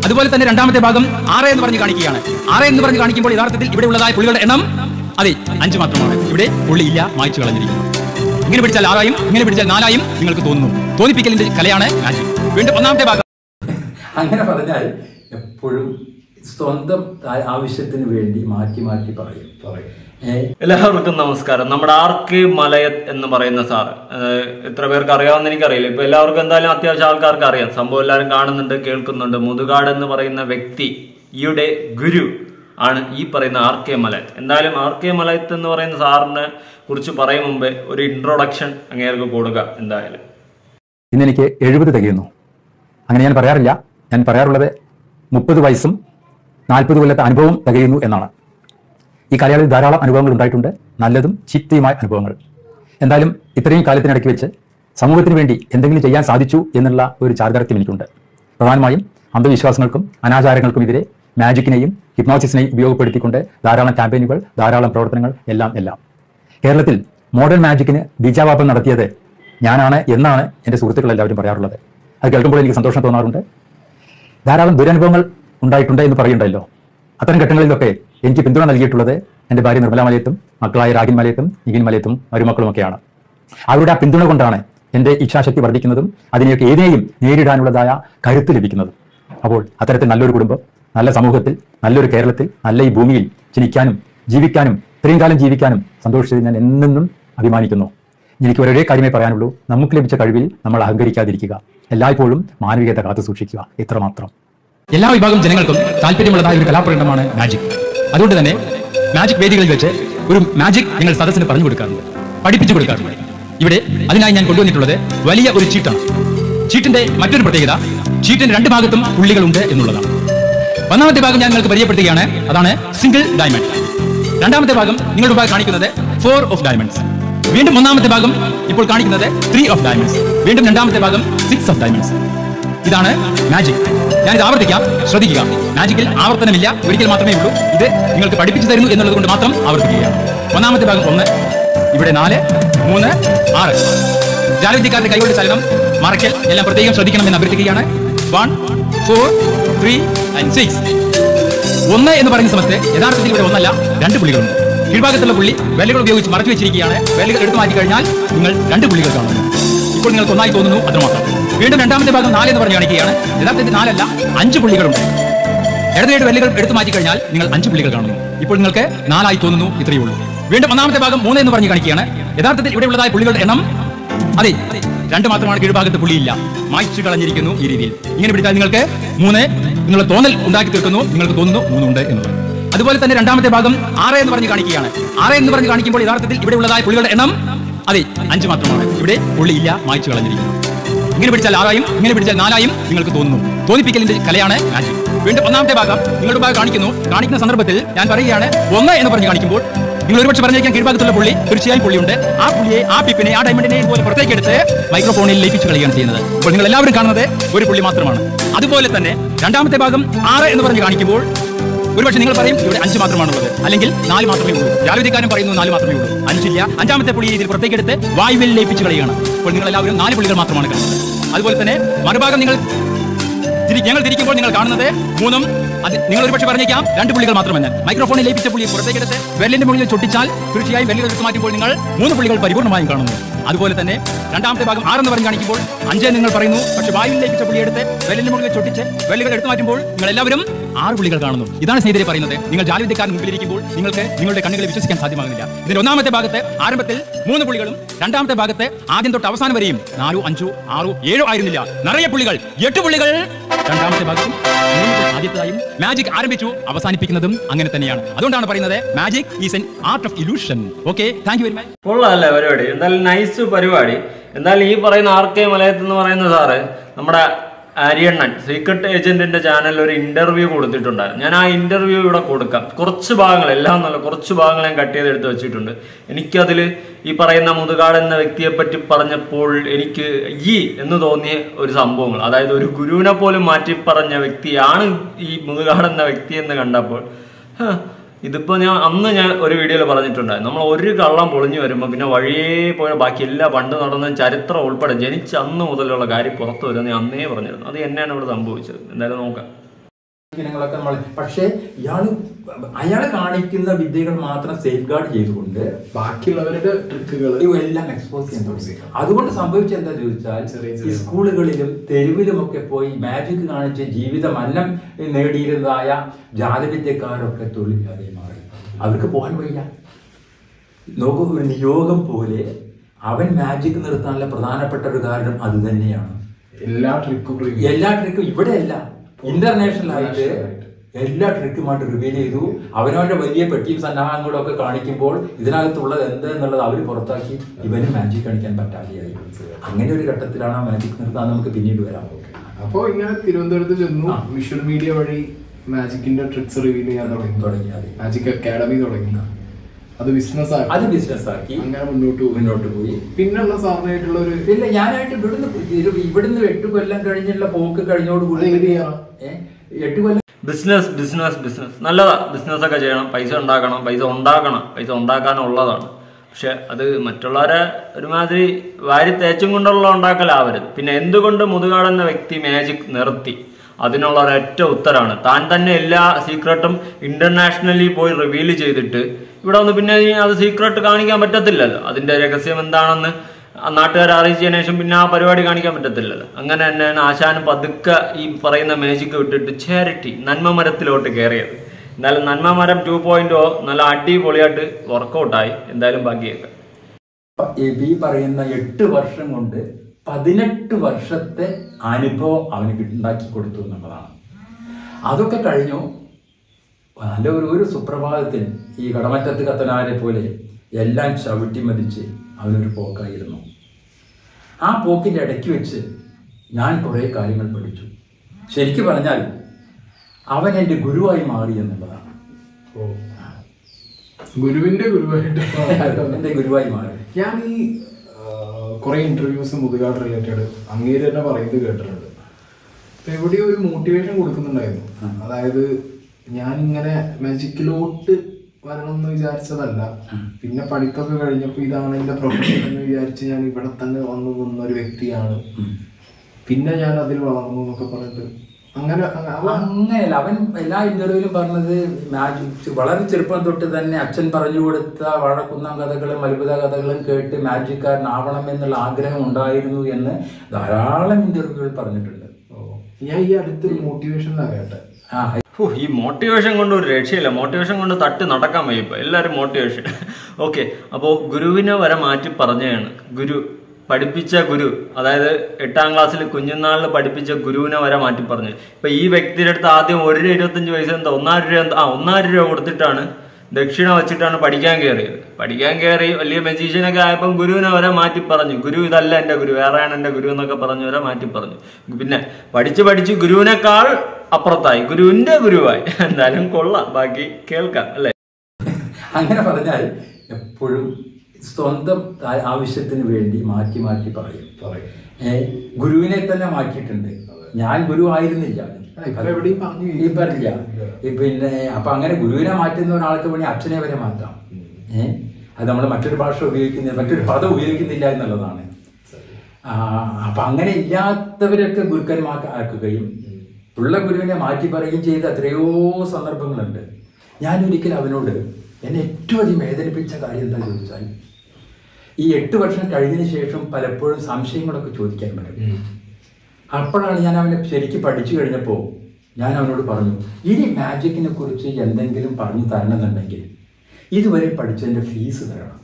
അതുപോലെ തന്നെ രണ്ടാമത്തെ ഭാഗം 6 എന്ന് പറഞ്ഞ് കാണിക്കുകയാണ്. 6 എന്ന് പറഞ്ഞ് കാണിക്കുമ്പോൾ യഥാർത്ഥത്തിൽ ഇവിടെ ഉള്ളതായ പുള്ളികളുടെ എണ്ണം അതെ 5 മാത്രമാണ്. ഇവിടെ പുള്ളിയില്ല, മായ്ച്ചു കളഞ്ഞിരിക്കുന്നു. ഇങ്ങനെ പിടിച്ചാൽ 6 ഇങ്ങനെ പിടിച്ചാൽ 4 നിങ്ങൾക്ക് തോന്നുന്നു. തോന്നിപ്പിക്കലിന്റെ കലയാണ് മാജിക്. വീണ്ടും ഒന്നാമത്തെ ഭാഗം. അങ്ങനെ പറഞ്ഞാൽ എപ്പോഴും സ്വന്തം ആവശ്യത്തിന് വേണ്ടി മാറ്റി മാറ്റി പറയും. എല്ലാവർക്കും നമസ്കാരം. നമ്മുടെ ആർക്കെ മലയത്ത് എന്ന് പറയുന്ന സാറ് എത്ര പേർക്ക് അറിയാമെന്ന് എനിക്കറിയില്ല. ഇപ്പൊ എല്ലാവർക്കും എന്തായാലും അത്യാവശ്യം ആൾക്കാർക്ക് അറിയാം. സംഭവം എല്ലാവരും കാണുന്നുണ്ട്, കേൾക്കുന്നുണ്ട്. മുതുകാട് എന്ന് പറയുന്ന വ്യക്തിയുടെ ഗുരു ആണ് ഈ പറയുന്ന ആർക്കെ മലയത്ത്. എന്തായാലും ആർക്കെ മലയത്ത് എന്ന് പറയുന്ന സാറിനെ കുറിച്ച് പറയും മുമ്പേ ഒരു ഇൻട്രൊഡക്ഷൻ അങ്ങേർക്ക് കൊടുക്കുക. എന്തായാലും ഇന്ന് എനിക്ക് 70 തികയുന്നു. അങ്ങനെ ഞാൻ പറയാറില്ല. ഞാൻ പറയാറുള്ളത് 30 വയസ്സും 40 കൊല്ലത്തെ അനുഭവം തികയുന്നു എന്നാണ്. ഈ കാലയളവിൽ ധാരാളം അനുഭവങ്ങൾ ഉണ്ടായിട്ടുണ്ട്, നല്ലതും ചീത്തയുമായ അനുഭവങ്ങൾ. എന്തായാലും ഇത്രയും കാലത്തിനിടയ്ക്ക് വെച്ച് സമൂഹത്തിന് വേണ്ടി എന്തെങ്കിലും ചെയ്യാൻ സാധിച്ചു എന്നുള്ള ഒരു ചാരിതാർത്ഥ്യം എനിക്കുണ്ട്. പ്രധാനമായും അന്ധവിശ്വാസങ്ങൾക്കും അനാചാരങ്ങൾക്കും എതിരെ മാജിക്കിനെയും ഹിപ്നോസിസിനെയും ഉപയോഗപ്പെടുത്തിക്കൊണ്ട് ധാരാളം ക്യാമ്പയിനുകൾ, ധാരാളം പ്രവർത്തനങ്ങൾ എല്ലാം. കേരളത്തിൽ മോഡേൺ മാജിക്കിന് ബീജാവാപം നടത്തിയത് ഞാനാണ് എന്നാണ് എൻ്റെ സുഹൃത്തുക്കൾ എല്ലാവരും പറയാറുള്ളത്. അത് കേൾക്കുമ്പോൾ എനിക്ക് സന്തോഷം തോന്നാറുണ്ട്. ധാരാളം ദുരനുഭവങ്ങൾ ഉണ്ടായിട്ടുണ്ട് എന്ന് പറയുന്നുണ്ടല്ലോ. അത്തരം ഘട്ടങ്ങളിലൊക്കെ എനിക്ക് പിന്തുണ നൽകിയിട്ടുള്ളത് എൻ്റെ ഭാര്യ നിർമ്മല മലയത്തും മക്കളായ രാഗിൻ മലയത്തും നിഖിൻ മലയത്തും മരുമക്കളുമൊക്കെയാണ്. അവരുടെ ആ പിന്തുണ കൊണ്ടാണ് എൻ്റെ ഇച്ഛാശക്തി വർദ്ധിക്കുന്നതും അതിനെയൊക്കെ ഏതിനെയും നേരിടാനുള്ളതായ കരുത്ത് ലഭിക്കുന്നതും. അപ്പോൾ അത്തരത്തിൽ നല്ലൊരു കുടുംബം, നല്ല സമൂഹത്തിൽ, നല്ലൊരു കേരളത്തിൽ, നല്ല ഈ ഭൂമിയിൽ ജനിക്കാനും ജീവിക്കാനും ഇത്രയും കാലം ജീവിക്കാനും സന്തോഷിച്ചതിൽ ഞാൻ എന്നെന്നും അഭിമാനിക്കുന്നു. എനിക്ക് ഒരേ കാര്യമേ പറയാനുള്ളൂ. നമുക്ക് ലഭിച്ച കഴിവിൽ നമ്മൾ അഹങ്കരിക്കാതിരിക്കുക, എല്ലായ്പ്പോഴും മാനവികത കാത്തു സൂക്ഷിക്കുക, ഇത്രമാത്രം. എല്ലാ വിഭാഗം ജനങ്ങൾക്കും താല്പര്യമുള്ളതായ ഒരു കലാപ്രകടനമാണ് മാജിക്. അതുകൊണ്ട് തന്നെ മാജിക് വേദികളിൽ വെച്ച് ഒരു മാജിക് ഞങ്ങൾ സദസ്സിന് പറഞ്ഞു കൊടുക്കാറുണ്ട്, പഠിപ്പിച്ചു കൊടുക്കാറുണ്ട്. ഇവിടെ അതിനായി ഞാൻ കൊണ്ടുവന്നിട്ടുള്ളത് വലിയ ഒരു ചീട്ടാണ്. ചീട്ടിന്റെ മറ്റൊരു പ്രത്യേകത, ചീട്ടിന്റെ 2 ഭാഗത്തും പുള്ളികളുണ്ട് എന്നുള്ളതാണ്. ഒന്നാമത്തെ ഭാഗം ഞാൻ നിങ്ങൾക്ക് പരിചയപ്പെടുത്തുകയാണ്. അതാണ് സിംഗിൾ ഡയമണ്ട്. രണ്ടാമത്തെ ഭാഗം നിങ്ങളുടെ മുമ്പായി കാണിക്കുന്നത് 4 ഓഫ് ഡയമണ്ട്സ്. വീണ്ടും ഒന്നാമത്തെ ഭാഗം ഇപ്പോൾ കാണിക്കുന്നത് 3 ഓഫ് ഡയമണ്ട്സ്. വീണ്ടും രണ്ടാമത്തെ ഭാഗം 6 ഓഫ് ഡയമണ്ട്സ്. ഇതാണ് മാജിക്. ഞാനിത് ആവർത്തിക്കാം, ശ്രദ്ധിക്കുക. മാജിക്കിൽ ആവർത്തനമില്ല, ഒരിക്കൽ മാത്രമേ ഉള്ളൂ. ഇത് നിങ്ങൾക്ക് പഠിപ്പിച്ചു തരുന്നു എന്നുള്ളത് കൊണ്ട് മാത്രം ആവർത്തിക്കുകയാണ്. ഒന്നാമത്തെ ഭാഗം 1, ഇവിടെ 4, 3, 6. ജാലവിദ്യക്കാരുടെ കൈകളുടെ ചലനം, മറയ്ക്കൽ എല്ലാം പ്രത്യേകം ശ്രദ്ധിക്കണമെന്ന് അഭ്യർത്ഥിക്കുകയാണ്. 1, 4, 3 and 6. 1 എന്ന് പറയുന്ന സമയത്ത് യഥാർത്ഥത്തിൽ ഇവിടെ 1 അല്ല 2 പുള്ളികളുണ്ട്. കീഴ്ഭാഗത്തുള്ള പുള്ളി വിരലുകൾ ഉപയോഗിച്ച് മറച്ചു വെച്ചിരിക്കുകയാണ്. വിരലുകൾ എടുത്തു മാറ്റി കഴിഞ്ഞാൽ നിങ്ങൾ 2 പുള്ളികൾ കാണുന്നു. ഇപ്പോൾ നിങ്ങൾക്ക് 1 തോന്നുന്നു, അത്രമാത്രം. വീണ്ടും രണ്ടാമത്തെ ഭാഗം 4 എന്ന് പറഞ്ഞ് കാണിക്കുകയാണ്. യഥാർത്ഥത്തിൽ 4 അല്ല 5 പുള്ളികളുണ്ട്. ഇടതുകൈയുടെ വിരലുകൾ എടുത്തു മാറ്റി കഴിഞ്ഞാൽ നിങ്ങൾ 5 പുള്ളികൾ കാണുന്നു. ഇപ്പോൾ നിങ്ങൾക്ക് 4 തോന്നുന്നു, ഇത്രയേ ഉള്ളൂ. വീണ്ടും ഒന്നാമത്തെ ഭാഗം 3 എന്ന് പറഞ്ഞ് കാണിക്കുകയാണ്. യഥാർത്ഥത്തിൽ ഇവിടെ ഉള്ളതായ പുള്ളികളുടെ എണ്ണം അതെ 2 മാത്രമാണ്. കീഴ്ഭാഗത്ത് പുള്ളിയില്ല, മായ്ച്ചു കളഞ്ഞിരിക്കുന്നു. ഈ രീതിയിൽ ഇങ്ങനെ പിടിച്ചാൽ നിങ്ങൾക്ക് 3 എന്നുള്ള തോന്നൽ ഉണ്ടാക്കി തീർക്കുന്നു. നിങ്ങൾക്ക് തോന്നുന്നു 3 ഉണ്ട് എന്നുള്ളത്. അതുപോലെ തന്നെ രണ്ടാമത്തെ ഭാഗം 6 എന്ന് പറഞ്ഞ് കാണിക്കുകയാണ്. 6 എന്ന് പറഞ്ഞ് കാണിക്കുമ്പോൾ യഥാർത്ഥത്തിൽ ഇവിടെ ഉള്ളതായ പുള്ളികളുടെ എണ്ണം അതെ 5 മാത്രമാണ്. ഇവിടെ പുള്ളിയില്ല, മായ്ച്ചു കളഞ്ഞിരിക്കുന്നു. ഇങ്ങനെ പിടിച്ചാൽ 6 ഇങ്ങനെ പിടിച്ചാൽ 4 നിങ്ങൾക്ക് തോന്നുന്നു. തോന്നിപ്പിക്കലിന്റെ കലയാണ് മാജിക്. വീണ്ടും ഒന്നാമത്തെ ഭാഗം നിങ്ങളുടെ ഭാഗം കാണിക്കുന്ന സന്ദർഭത്തിൽ ഞാൻ പറയുകയാണ് 1 എന്ന് പറഞ്ഞ് കാണിക്കുമ്പോൾ നിങ്ങൾ ഒരുപക്ഷെ പറഞ്ഞേക്കാൻ കീഴ്ഭാഗത്തുള്ള പുള്ളി തീർച്ചയായും പുള്ളിയുണ്ട്. ആ പുള്ളിയെ, ആ പിപ്പിനെ, ആ ഡയമണ്ടിനെ ഇതുപോലെ പുറത്തേക്ക് എടുത്ത് മൈക്രോഫോണിൽ ലയിപ്പിച്ച് കളിയാണ് ചെയ്യുന്നത്. അപ്പോൾ നിങ്ങൾ എല്ലാവരും കാണുന്നത് ഒരു പുള്ളി മാത്രമാണ്. അതുപോലെ തന്നെ രണ്ടാമത്തെ ഭാഗം 6 എന്ന് പറഞ്ഞ് കാണിക്കുമ്പോൾ ഒരുപക്ഷെ നിങ്ങൾ പറയും ഇവിടെ 5 മാത്രമാണുള്ളത്, അല്ലെങ്കിൽ 4 മാത്രമേ ഉള്ളൂ. ജാലവിദ്യക്കാരൻ പറയുന്നു 4 മാത്രമേ ഉള്ളൂ. 5 ഇല്ല. 5ാമത്തെ പുള്ളി ഇതിൽ പുറത്തേക്ക് എടുത്ത് വായുവിൽ ലയിപ്പിച്ച് കളിയാണ്. അപ്പോൾ നിങ്ങൾ എല്ലാവരും 4 പുള്ളികൾ മാത്രമാണ് കാണുന്നത്. അതുപോലെ തന്നെ മറുഭാഗം ഞങ്ങൾ തിരിക്കുമ്പോൾ നിങ്ങൾ കാണുന്നത് 3ഉം. നിങ്ങൾ ഒരുപക്ഷെ പറഞ്ഞേക്കാം 2 പുള്ളികൾ മാത്രമെന്ന്. മൈക്രോഫോണിൽ ലയിപ്പിച്ച പുള്ളിയെ പുറത്തേക്കെടുത്ത് വിരലിന്റെ മുകളിൽ ചൊട്ടിച്ചാൽ തീർച്ചയായും വിരലുകൾ എടുത്ത് മാറ്റുമ്പോൾ നിങ്ങൾ 3 പുള്ളികൾ പരിപൂർണ്ണമായും കാണുന്നു. അതുപോലെ തന്നെ രണ്ടാമത്തെ ഭാഗം 6 എന്ന് പറഞ്ഞ് കാണിക്കുമ്പോൾ 5 നിങ്ങൾ പറയുന്നു. പക്ഷേ വായുവിൽ ലയിപ്പിച്ച പുള്ളിയെ എടുത്ത് വിരലിന്റെ മുകളിൽ ചൊട്ടിച്ച് വിരലുകൾ എടുത്തു മാറ്റുമ്പോൾ നിങ്ങൾ എല്ലാവരും 6 പുള്ളികൾ കാണുന്നു. ഇതാണ് സ്നേഹിതരെ പറയുന്നത്. നിങ്ങൾ ജാലവിദ്യക്കാരൻ മുമ്പിലിരിക്കുമ്പോൾ നിങ്ങൾക്ക് നിങ്ങളുടെ കണ്ണുകളെ വിശ്വസിക്കാൻ സാധ്യമാകുന്നില്ല. ഇതിന്റെ ഒന്നാമത്തെ ഭാഗത്ത് ആരംഭത്തിൽ 3 പുള്ളികളും രണ്ടാമത്തെ ഭാഗത്ത് ആദ്യം തൊട്ട് അവസാനം വരെയും 4, 5, 6, 7 ആയിരുന്നില്ല, നിറയെ പുള്ളികൾ, 8 പുള്ളികൾ. രണ്ടാമത്തെ ഭാഗത്തും ആദ്യത്തേതായും മാജിക് ആരംഭിച്ചു, അവസാനിപ്പിക്കുന്നതും അങ്ങനെ തന്നെയാണ്. അതുകൊണ്ടാണ് പറയുന്നത് magic is an art of illusion. Okay, thank you very much. കൊള്ളാമല്ലേ പരിപാടി? എന്തായാലും നൈസ് പരിപാടി. എന്തായാലും ഈ പറയുന്ന ആർക്കെ മലയത്ത് എന്ന് പറയുന്ന സാറ് നമ്മുടെ ആര്യണ്ണൻ സീക്രട്ട് ഏജന്റിന്റെ ചാനലിൽ ഒരു ഇന്റർവ്യൂ കൊടുത്തിട്ടുണ്ടായിരുന്നു. ഞാൻ ആ ഇന്റർവ്യൂ ഇവിടെ കൊടുക്കാം. കുറച്ച് ഭാഗങ്ങൾ, എല്ലാം നല്ല കുറച്ച് ഭാഗങ്ങൾ ഞാൻ കട്ട് ചെയ്തെടുത്ത് വെച്ചിട്ടുണ്ട്. എനിക്കതിൽ ഈ പറയുന്ന മുതുകാട് എന്ന വ്യക്തിയെ പറ്റി പറഞ്ഞപ്പോൾ എനിക്ക് എന്ന് തോന്നിയ ഒരു സംഭവങ്ങൾ, അതായത് ഒരു ഗുരുവിനെ പോലും മാറ്റി പറഞ്ഞ വ്യക്തിയാണ് ഈ മുതുകാട് എന്ന വ്യക്തി എന്ന് കണ്ടപ്പോൾ ഇതിപ്പോ അന്ന് ഞാൻ ഒരു വീഡിയോയിൽ പറഞ്ഞിട്ടുണ്ടായിരുന്നു. നമ്മൾ ഒരു കള്ളം പൊളിഞ്ഞു വരുമ്പോൾ പിന്നെ വഴിയേ പോയ ബാക്കി എല്ലാ പണ്ട് നടന്ന ചരിത്രം ഉൾപ്പെടെ ജനിച്ച അന്ന് മുതലുള്ള കാര്യം പുറത്തു വരുമെന്ന് അന്നേ പറഞ്ഞിരുന്നു. അത് എന്നെയാണ് ഇവിടെ സംഭവിച്ചത്. എന്തായാലും നോക്കാം. ഇനങ്ങളൊക്കെ നമ്മൾ, പക്ഷേ അയാൾ കാണിക്കുന്ന വിദ്യകൾ മാത്രം സേഫ് ഗാർഡ് ചെയ്തുകൊണ്ട് ബാക്കിയുള്ളവരുടെ ട്രിക്കുകൾ എല്ലാം എക്സ്പോസ് ചെയ്യാൻ തുടങ്ങി. അതുകൊണ്ട് സംഭവിച്ചത് എന്താ ചോദിച്ചാൽ, ഈ സ്കൂളുകളിലും തെരുവിലുമൊക്കെ പോയി മാജിക് കാണിച്ച് ജീവിതം അന്നം നേടിയിരുന്നതായ ജാലവിദ്യക്കാരൊക്കെ തൊഴിലില്ലാതെ മാറി. അവർക്ക് പോകാൻ വയ്യ. നോക്കൂ, ഒരു നിയോഗം പോലെ അവൻ മാജിക് നിർത്താനുള്ള പ്രധാനപ്പെട്ട ഒരു കാരണം അത് തന്നെയാണ്. എല്ലാ ട്രിക്കും ഇവിടെയല്ല, ഇന്റർനാഷണൽ ആയിട്ട് എല്ലാ ട്രിക്കുമായിട്ട് റിവീൽ ചെയ്തു. അവനവന്റെ വലിയ പെട്ടിയും സന്നാഹങ്ങളും ഒക്കെ കാണിക്കുമ്പോൾ ഇതിനകത്തുള്ളത് എന്ത് എന്നുള്ളത് അവർ പുറത്താക്കി ഇവന് മാജിക് കാണിക്കാൻ പറ്റാതെയായി. അങ്ങനെ ഒരു ഘട്ടത്തിലാണ് ആ മാജിക് നിർത്താൻ നമുക്ക് പിന്നീട് വരാം. അപ്പോൾ ഇങ്ങനെ തിരുവനന്തപുരത്ത് ചെന്നു, വിഷ്വൽ മീഡിയ വഴി മാജിക്കിന്റെ ട്രിക്സ് റിവീൽ ചെയ്യാൻ തുടങ്ങി. മാജിക് അക്കാഡമി തുടങ്ങി. അത് ബിസിനസ്സാക്കി അങ്ങനെ മുന്നോട്ട് പോയി. പിന്നുള്ള സാറിനായിട്ടുള്ള ഒരു ഇല്ല, ഞാനായിട്ട് ഇവിടുന്ന് 8 കൊല്ലം കഴിഞ്ഞുള്ള പോക്ക് കഴിഞ്ഞോടുകൂടി 8 കൊല്ലം ബിസിനസ് നല്ലതാ. ബിസിനസ് ഒക്കെ ചെയ്യണം, പൈസ ഉണ്ടാക്കണം, പൈസ ഉണ്ടാക്കാനുള്ളതാണ്. പക്ഷെ അത് മറ്റുള്ളവരെ ഒരുമാതിരി വാരി തേച്ചും കൊണ്ടുള്ള ഉണ്ടാക്കലാവരുത്. പിന്നെ എന്തുകൊണ്ട് മുതുകാട് എന്ന വ്യക്തി മാജിക് നിർത്തി? അതിനുള്ള ഒരൊറ്റ ഉത്തരമാണ്, താൻ തന്നെ എല്ലാ സീക്രട്ടും ഇന്റർനാഷണലി പോയി റിവീൽ ചെയ്തിട്ട് ഇവിടെ വന്ന് പിന്നെ അത് സീക്രട്ട് കാണിക്കാൻ പറ്റത്തില്ലല്ലോ. അതിന്റെ രഹസ്യം എന്താണെന്ന് നാട്ടുകാരെ അറിയിച്ചതിന് ശേഷം പിന്നെ ആ പരിപാടി കാണിക്കാൻ പറ്റത്തില്ലല്ലോ. അങ്ങനെ തന്നെയാണ് ആശാനും പതുക്കെ ഈ പറയുന്ന മാജിക് വിട്ടിട്ട് ചാരിറ്റി നന്മ മരത്തിലോട്ട് കയറിയത്. എന്തായാലും നന്മ മരം 2.0 നല്ല അടിപൊളിയായിട്ട് വർക്കൗട്ടായി. എന്തായാലും ബാക്കിയൊക്കെ ഈ പറയുന്ന 8 വർഷം കൊണ്ട് 18 വർഷത്തെ അനുഭവം അവന് ഉണ്ടാക്കി കൊടുത്തു എന്നുള്ളതാണ്. അതൊക്കെ കഴിഞ്ഞു. നല്ല ഒരു സുപ്രഭാതത്തിൽ ഈ കടമറ്റത്ത് കത്തനാരെ പോലെ എല്ലാം ചവിട്ടി മതിച്ച് അവനൊരു പോക്കായിരുന്നു. ആ പോക്കിൻ്റെ ഇടയ്ക്ക് വെച്ച് ഞാൻ കുറേ കാര്യങ്ങൾ പഠിച്ചു. ശരിക്കും പറഞ്ഞാൽ അവൻ എൻ്റെ ഗുരുവായി മാറി എന്നുള്ളതാണ്. എൻ്റെ ഗുരുവായി മാറി. ഞാൻ ഈ കുറെ ഇന്റർവ്യൂസ് മുതുകാട് റിലേറ്റഡ് അങ്ങേര് തന്നെ പറയുന്നത് കേട്ടിട്ടുണ്ട്. എവിടെയോ ഒരു മോട്ടിവേഷൻ കൊടുക്കുന്നുണ്ടായിരുന്നു. അതായത് ഞാനിങ്ങനെ മാജിക്കിലോട്ട് വരണം എന്ന് വിചാരിച്ചതല്ല, പിന്നെ പഠിത്തമൊക്കെ കഴിഞ്ഞപ്പോൾ ഇതാണ് എൻ്റെ പ്രൊഫഷൻ എന്ന് വിചാരിച്ച് ഞാൻ ഇവിടെ തന്നെ വന്നു നിന്നൊരു വ്യക്തിയാണ്. പിന്നെ ഞാൻ അതിൽ വളർന്നു എന്നൊക്കെ പറഞ്ഞിട്ട് അങ്ങനെയല്ല. അവൻ എല്ലാ ഇന്റർവ്യൂവിലും പറഞ്ഞത് മാജിക് വളരെ ചെറുപ്പം തൊട്ട് തന്നെ അച്ഛൻ പറഞ്ഞു കൊടുത്ത വഴക്കുന്ന കഥകളും അത്ഭുത കഥകളും കേട്ട് മാജിക്കാരനാവണം എന്നുള്ള ആഗ്രഹം ഉണ്ടായിരുന്നു എന്ന് ധാരാളം ഇന്റർവ്യൂകൾ പറഞ്ഞിട്ടുണ്ട്. ഞാൻ ഈ അടുത്തൊരു മോട്ടിവേഷനാണ് കേട്ടെ. ഈ മോട്ടിവേഷൻ കൊണ്ട് ഒരു രക്ഷയില്ല. മോട്ടിവേഷൻ കൊണ്ട് തട്ടി നടക്കാൻ വയ്യ ഇപ്പൊ എല്ലാവരും മോട്ടിവേഷൻ. ഓക്കെ, അപ്പോൾ ഗുരുവിനെ വരെ മാറ്റി പറഞ്ഞതാണ്. പഠിപ്പിച്ച ഗുരു, അതായത് 8ാം ക്ലാസ്സിൽ കുഞ്ഞുനാളിൽ പഠിപ്പിച്ച ഗുരുവിനെ വരെ മാറ്റി പറഞ്ഞു. ഇപ്പൊ ഈ വ്യക്തിയുടെ അടുത്ത് ആദ്യം 1.25 പൈസ എന്താ 1,000 രൂപ കൊടുത്തിട്ടാണ് ദക്ഷിണ വെച്ചിട്ടാണ് പഠിക്കാൻ കയറി വലിയ മജീഷ്യനൊക്കെ ആയപ്പം ഗുരുവിനെ വരെ മാറ്റി പറഞ്ഞു. ഗുരു ഇതല്ല എൻ്റെ ഗുരു, വേറെയാണ് എൻ്റെ ഗുരു എന്നൊക്കെ പറഞ്ഞു വരെ മാറ്റി പറഞ്ഞു. പിന്നെ പഠിച്ച് ഗുരുവിനേക്കാൾ അപ്പുറത്തായി, ഗുരുവിന്റെ ഗുരുവായി. എന്തായാലും കൊള്ളാം, ബാക്കി കേൾക്കാം അല്ലേ. അങ്ങനെ പറഞ്ഞാൽ എപ്പോഴും സ്വന്തം ആവശ്യത്തിന് വേണ്ടി മാറ്റി പറയും. ഗുരുവിനെ തന്നെ മാറ്റിയിട്ടുണ്ട്. ഞാൻ ഗുരു ആയിരുന്നില്ല, പറഞ്ഞില്ല. പിന്നെ അപ്പൊ അങ്ങനെ ഗുരുവിനെ മാറ്റുന്ന ഒരാൾക്ക് വേണ്ടി അച്ഛനെ വരെ മാറ്റാം. അത് നമ്മൾ മറ്റൊരു ഭാഷ ഉപയോഗിക്കുന്നില്ല, മറ്റൊരു പദം ഉപയോഗിക്കുന്നില്ല എന്നുള്ളതാണ്. അപ്പൊ അങ്ങനെ ഇല്ലാത്തവരൊക്കെ ഗുരുക്കന്മാർക്കാക്കുകയും ഉള്ള ഗുരുവിനെ മാറ്റി പറയുകയും ചെയ്ത എത്രയോ സന്ദർഭങ്ങളുണ്ട്. ഞാനൊരിക്കൽ അവനോട് എന്നെ ഏറ്റവും അധികം വേദനിപ്പിച്ച കാര്യം എന്താ ചോദിച്ചാൽ, ഈ 8 വർഷം കഴിഞ്ഞതിന് ശേഷം പലപ്പോഴും സംശയങ്ങളൊക്കെ ചോദിക്കാൻ പറ്റും. അപ്പോഴാണ് ഞാൻ അവനെ ശരിക്കും പഠിച്ചു കഴിഞ്ഞപ്പോൾ ഞാൻ അവനോട് പറഞ്ഞു, ഇനി മാജിക്കിനെ കുറിച്ച് എന്തെങ്കിലും പറഞ്ഞു തരണമെന്നുണ്ടെങ്കിൽ ഇതുവരെ പഠിച്ചതിൻ്റെ ഫീസ് തരണം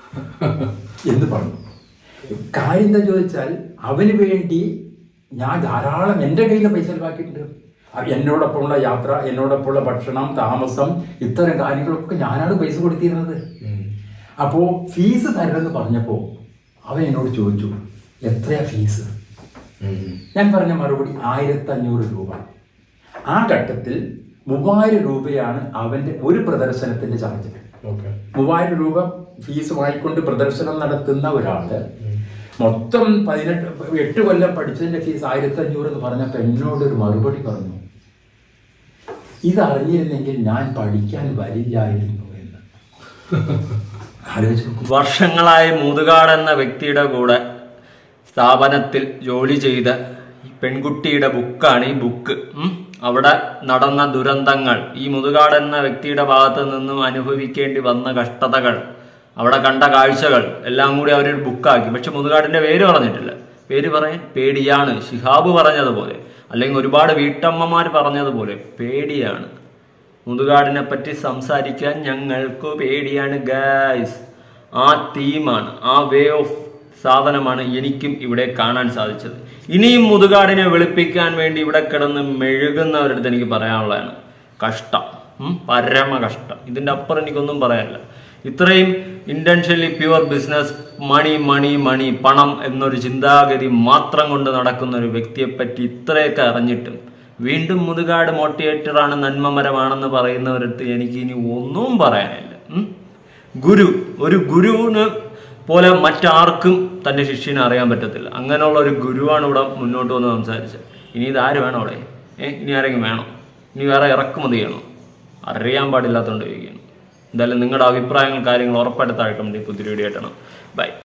എന്ന് പറഞ്ഞു. കാര്യം എന്താ ചോദിച്ചാൽ, അവന് വേണ്ടി ഞാൻ ധാരാളം എൻ്റെ കയ്യിൽ പൈസ ചെലവാക്കിയിട്ടുണ്ട്. എന്നോടൊപ്പമുള്ള യാത്ര, എന്നോടൊപ്പമുള്ള ഭക്ഷണം, താമസം, ഇത്തരം കാര്യങ്ങളൊക്കെ ഞാനാണ് പൈസ കൊടുത്തിരുന്നത്. അപ്പോൾ ഫീസ് തരണമെന്ന് പറഞ്ഞപ്പോൾ അവൻ എന്നോട് ചോദിച്ചു, എത്രയാ ഫീസ്? ഞാൻ പറഞ്ഞ മറുപടി 1500 രൂപ. ആ ഘട്ടത്തിൽ 3000 രൂപയാണ് അവൻ്റെ ഒരു പ്രദർശനത്തിൻ്റെ ചാർജ്. 3000 രൂപ ഫീസ് വാങ്ങിക്കൊണ്ട് പ്രദർശനം നടത്തുന്ന ഒരാള് മൊത്തം 8 കൊല്ലം പഠിച്ചതിൻ്റെ ഫീസ് 1500 എന്ന് പറഞ്ഞപ്പോൾ എന്നോടൊരു മറുപടി പറഞ്ഞു, ഇതറിഞ്ഞിരുന്നെങ്കിൽ ഞാൻ പഠിക്കാൻ വരില്ലായിരുന്നു എന്ന്. വർഷങ്ങളായി മുതുകാട് എന്ന വ്യക്തിയുടെ കൂടെ സ്ഥാപനത്തിൽ ജോലി ചെയ്ത പെൺകുട്ടിയുടെ ബുക്കാണ് ഈ ബുക്ക്. അവിടെ നടന്ന ദുരന്തങ്ങൾ, ഈ മുതുകാട് എന്ന വ്യക്തിയുടെ ഭാഗത്ത് നിന്നും അനുഭവിക്കേണ്ടി വന്ന കഷ്ടതകൾ, അവിടെ കണ്ട കാഴ്ചകൾ എല്ലാം കൂടി അവരൊരു ബുക്കാക്കി. പക്ഷെ മുതുകാടിന്റെ പേര് പറഞ്ഞിട്ടില്ല. പേര് പറയാൻ പേടിയാണ്. ശിഹാബ് പറഞ്ഞതുപോലെ, അല്ലെങ്കിൽ ഒരുപാട് വീട്ടമ്മമാർ പറഞ്ഞതുപോലെ പേടിയാണ്. മുതുകാടിനെ പറ്റി സംസാരിക്കാൻ ഞങ്ങൾക്ക് പേടിയാണ് ഗായ്സ്. ആ തീമാണ്, ആ വേ ഓഫ് സാധനമാണ് എനിക്കും ഇവിടെ കാണാൻ സാധിച്ചത്. ഇനിയും മുതുകാടിനെ വെളുപ്പിക്കാൻ വേണ്ടി ഇവിടെ കിടന്ന് മെഴുകുന്നവരടുത്ത് എനിക്ക് പറയാനുള്ളതാണ്, കഷ്ടം, പരമ കഷ്ടം. ഇതിന്റെ അപ്പുറം എനിക്കൊന്നും പറയാനില്ല. ഇത്രയും intentionally pure business, money money money, പണം എന്നൊരു ചിന്താഗതി മാത്രം കൊണ്ട് നടക്കുന്ന ഒരു വ്യക്തിയെ പറ്റി ഇത്രയൊക്കെ അറിഞ്ഞിട്ടും വീണ്ടും മുതുകാട് മോട്ടിവേറ്ററാണ്, നന്മമരമാണെന്ന് പറയുന്നവരടുത്ത് എനിക്ക് ഇനി ഒന്നും പറയാനില്ല. ഒരു ഗുരുവിന് പോലെ മറ്റാർക്കും തന്റെ ശിഷ്യനെ അറിയാൻ പറ്റത്തില്ല. അങ്ങനെയുള്ള ഒരു ഗുരുവാണ് ഇവിടെ മുന്നോട്ട് വന്ന് സംസാരിച്ചത്. ഇനി ഇതാര് വേണം അവിടെ? ഇനി ആരെങ്കിലും വേണോ? ഇനി വേറെ ഇറക്കുമതി ചെയ്യണോ? അറിയാൻ പാടില്ലാത്തതുകൊണ്ട് ചോദിക്കുകയാണ്. എന്തായാലും നിങ്ങളുടെ അഭിപ്രായങ്ങൾ, കാര്യങ്ങൾ ഉറപ്പായിട്ട് താഴെ കമന്റ് പുതിയ വീഡിയോ ആയിട്ടാണ്. ബൈ.